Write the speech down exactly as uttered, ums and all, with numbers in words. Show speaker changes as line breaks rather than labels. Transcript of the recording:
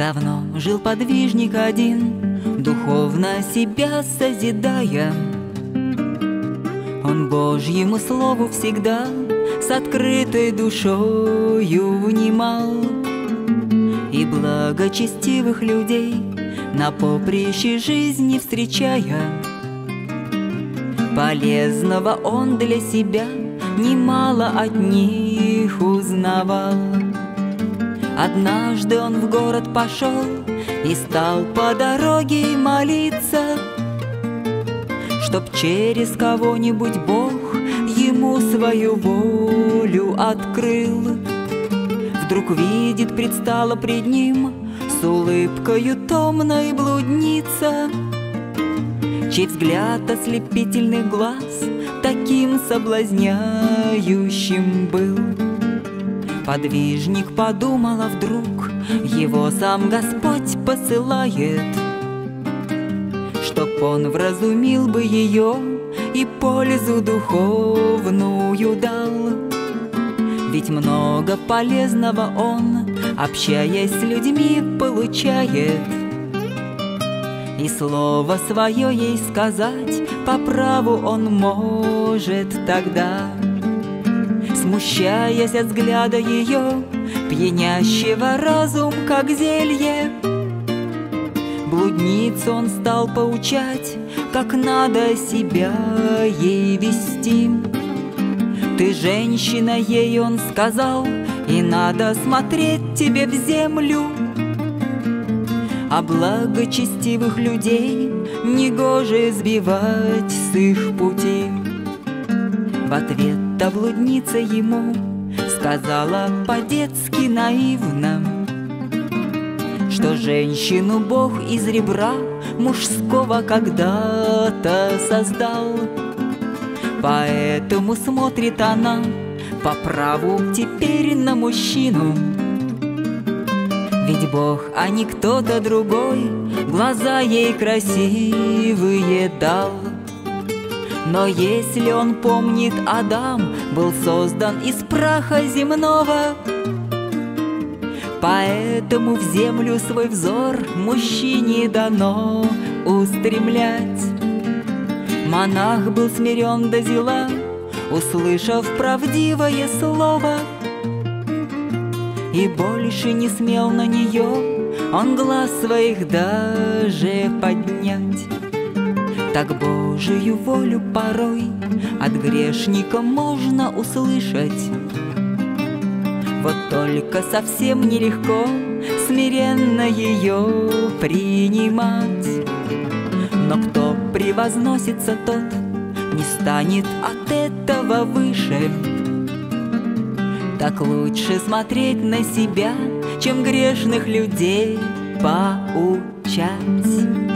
Давно жил подвижник один, духовно себя созидая. Он Божьему слову всегда с открытой душою внимал, и благочестивых людей на поприще жизни встречая, полезного он для себя немало от них узнавал. Однажды он в город пошел и стал по дороге молиться, чтоб через кого-нибудь Бог ему свою волю открыл. Вдруг видит, предстала пред ним с улыбкою томной блудница, чей взгляд ослепительных глаз таким соблазняющим был. Подвижник подумал, а вдруг его сам Господь посылает, чтоб он вразумил бы ее и пользу духовную дал. Ведь много полезного он, общаясь с людьми, получает, и слово свое ей сказать по праву он может тогда. Смущаясь от взгляда ее, пьянящего разум, как зелье, блудницу он стал поучать, как надо себя ей вести. Ты женщина, ей он сказал, и надо смотреть тебе в землю, а благочестивых людей негоже сбивать с их пути. В ответ-то блудница ему сказала по-детски наивно, что женщину Бог из ребра мужского когда-то создал, поэтому смотрит она по праву теперь на мужчину. Ведь Бог, а не кто-то другой, глаза ей красивые дал. Но если он помнит, Адам был создан из праха земного, поэтому в землю свой взор мужчине дано устремлять. Монах был смирен до зела, услышав правдивое слово, и больше не смел на нее он глаз своих даже поднять. Так Божию волю порой от грешника можно услышать, вот только совсем нелегко смиренно ее принимать. Но кто превозносится, тот не станет от этого выше. Так лучше смотреть на себя, чем грешных людей поучать.